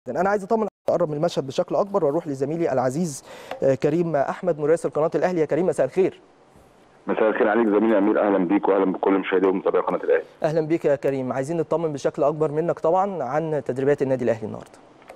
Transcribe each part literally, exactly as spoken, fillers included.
انا عايز اطمن اقرب من المشهد بشكل اكبر واروح لزميلي العزيز كريم احمد مراسل قناه الاهلي. يا كريم مساء الخير. مساء الخير عليك زميلي امير، اهلا بيك واهلا بكل مشاهدي ومتابعي قناه الاهلي. اهلا بيك يا كريم. عايزين نطمن بشكل اكبر منك طبعا عن تدريبات النادي الاهلي النهارده.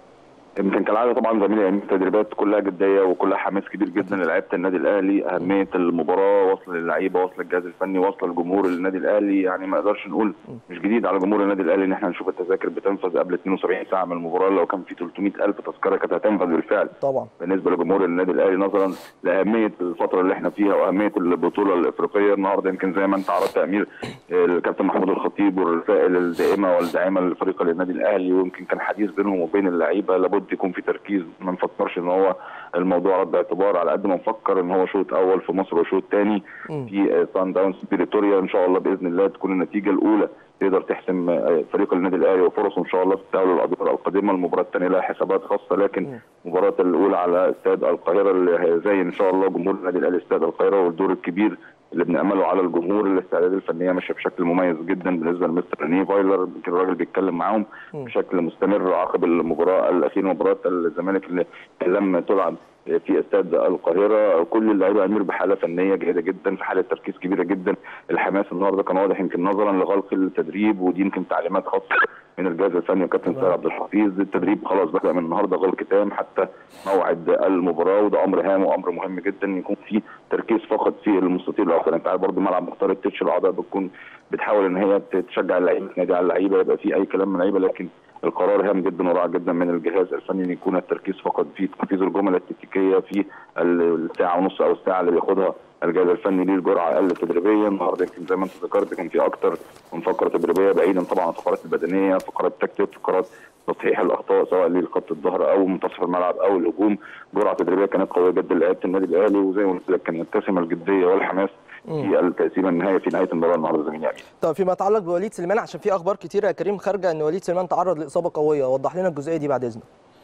يمكن كالعاده طبعا زميلي امير التدريبات كلها جديه وكلها حماس كبير جدا للاعيبه النادي الاهلي، اهميه المباراه واصله للعيبه واصله للجهاز الفني واصله لجمهور النادي الاهلي، يعني ما نقدرش نقول مش جديد على جمهور النادي الاهلي ان احنا نشوف التذاكر بتنفذ قبل اثنين وسبعين ساعه من المباراه. لو كان في ثلاثمائة ألف تذكره كانت هتنفذ بالفعل طبعا بالنسبه لجمهور النادي الاهلي نظرا لاهميه الفتره اللي احنا فيها واهميه البطوله الافريقيه. النهارده يمكن زي ما انت عرضت يا امير الكابتن محمود الخطيب والرسائل الدائمه والداعمه للفريق النادي الاهلي، ويمكن كان حديث بينهم وبين اللعيبه لابد يكون في تركيز، ما نفكرش ان هو الموضوع رد اعتبار على قد ما نفكر ان هو شوط اول في مصر وشوط ثاني في سان داونز بريتوريا. ان شاء الله باذن الله تكون النتيجه الاولى تقدر تحسم فريق النادي الاهلي وفرصه ان شاء الله في التأهل للادوار القادمه. المباراه الثانيه لها حسابات خاصه، لكن المباراه الاولى على استاد القاهره اللي هيزين ان شاء الله جمهور النادي الاهلي استاد القاهره، والدور الكبير اللي بنأمله على الجمهور. الاستعدادات الفنيه ماشيه بشكل مميز جدا بالنسبه لمستر رينيه فايلر، يمكن الراجل بيتكلم معاهم بشكل مستمر عقب المباراه الاخيره مباراه الزمالك اللي لم تلعب في استاد القاهره. كل اللعيبه امير بحاله فنيه جيده جدا، في حاله تركيز كبيره جدا. الحماس النهارده كان واضح يمكن نظرا لغلق التدريب، ودي يمكن تعليمات خاصه من الجهاز الفني وكابتن سيد عبد الحفيظ. التدريب خلاص بدا من النهارده غلق تام حتى موعد المباراه، وده امر هام وامر مهم جدا يكون في تركيز فقط في المستطيل الاخر. انت عارف برضه ملعب مختار التتش الاعضاء بتكون بتحاول ان هي تشجع اللعيبه تنادي على اللعيبه، يبقى في اي كلام من اللعيبه، لكن القرار هام جدا ورائع جدا من الجهاز الفني ان يكون التركيز فقط في تنفيذ الجمل التكتيكيه في الساعه ونص او الساعه اللي بياخدها الجهاز الفني ليه الجرعه اقل تدريبيا. النهارده يمكن زي ما انت ذكرت كان في اكتر من فقره تدريبيه بعيدا طبعا عن الفقرات البدنيه، فقرات تكتيك، فقرات تصحيح الاخطاء سواء لخط الظهر او منتصف الملعب او الهجوم. جرعه تدريبيه كانت قويه جدا لعيبه النادي الاهلي، وزي ما قلت لك كان يتسم الجديه والحماس في التقسيمه النهائيه في نهايه المباراه النهارده زميلي امين. طب فيما يتعلق بوليد سليمان، عشان في اخبار كتيره يا كريم خارجه ان وليد سليمان تعرض لاصابه قويه، وضح لنا الجزئيه دي بعد اذنك.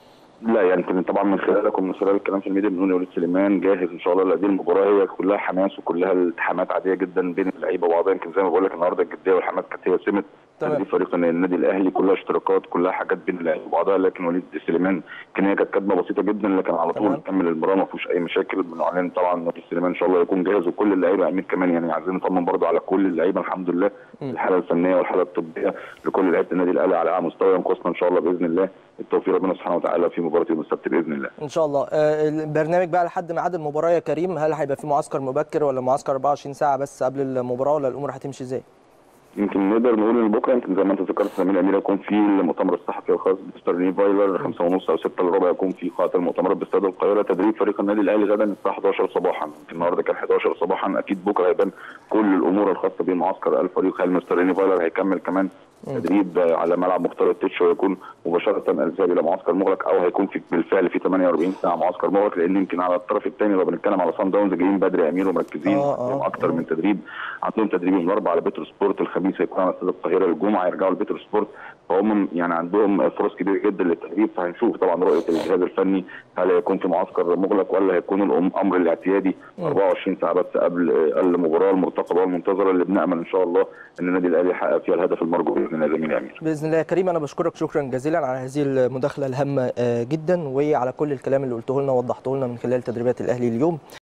لا يعني طبعا من خلالك ومن خلال الكلام في الميديا بنقول وليد سليمان جاهز ان شاء الله لهذه المباراه. هي كلها حماس وكلها التحامات عاديه جدا بين اللعيبه وبعضها، يمكن زي ما بقول لك النهارده الجديه والحماس كانت هي سمه تدريب فريق النادي الاهلي، كلها اشتراكات كلها حاجات بين اللعيبه وبعضها. لكن وليد سليمان كان هي كانت كدمه بسيطه جدا، لكن على طول كمل المباراه ما فيهوش اي مشاكل. بنعلن طبعا وليد سليمان ان شاء الله يكون جاهز، وكل اللعيبه امين كمان يعني عايزين نطمن برضه على كل اللعيبه الحمد لله الحاله الفنيه والحاله الطبيه لكل لعيبه النادي الاهلي على اعلى مستوى، ينقصنا ان شاء الله باذن الله التوفيق ربنا سبحانه وتعالى في مباراه يوم السبت باذن الله. ان شاء الله. البرنامج بقى لحد ميعاد المباراه يا كريم، هل هيبقى في معسكر مبكر ولا معسكر أربعة وعشرين ساعه بس قبل المباراه، ولا الامور هتمشي ازاي؟ يمكن نقدر نقول ان بكره يمكن زي ما انت ذكرت زميلي امير يكون في المؤتمر الصحفي الخاص بمستر رينيه فايلر خمسة ونص او ستة الا ربع، يكون في قاعه المؤتمرات باستاد القاهره. تدريب فريق النادي الاهلي غدا الساعه حداشر صباحا، يمكن النهارده كان حداشر صباحا، اكيد بكره هيبان كل الامور الخاصه بمعسكر الفريق. هل مستر رينيه فايلر هيكمل كمان تدريب على ملعب مختار التتش ويكون مباشره الذهاب الى معسكر مغلق، او هيكون في بالفعل في ثمانية وأربعين ساعه معسكر مغلق؟ لان يمكن على الطرف الثاني لو بنتكلم على سان داونز جايين بدري يا امير ومركزين عندهم اكثر من تدريب، عندهم تدريب من الاربعاء على بيترو سبورت، الخميس هيكون على استاد القاهره، الجمعه يرجعوا لبيترو سبورت، فهم يعني عندهم فرص كبيره جدا للتدريب. فهنشوف طبعا رؤيه الجهاز الفني هل هيكون في معسكر مغلق ولا هيكون الامر الاعتيادي أربعة وعشرين ساعه بس قبل المباراه المرتقبه والمنتظره اللي بنامل ان شاء الله ان النادي الاهلي يحقق فيها الهدف المرجو باذن الله زميلي امير. باذن الله يا كريم، انا بشكرك شكرا جزيلا على هذه المداخله الهامه جدا وعلى كل الكلام اللي قلته لنا ووضحته لنا من خلال تدريبات الاهلي اليوم.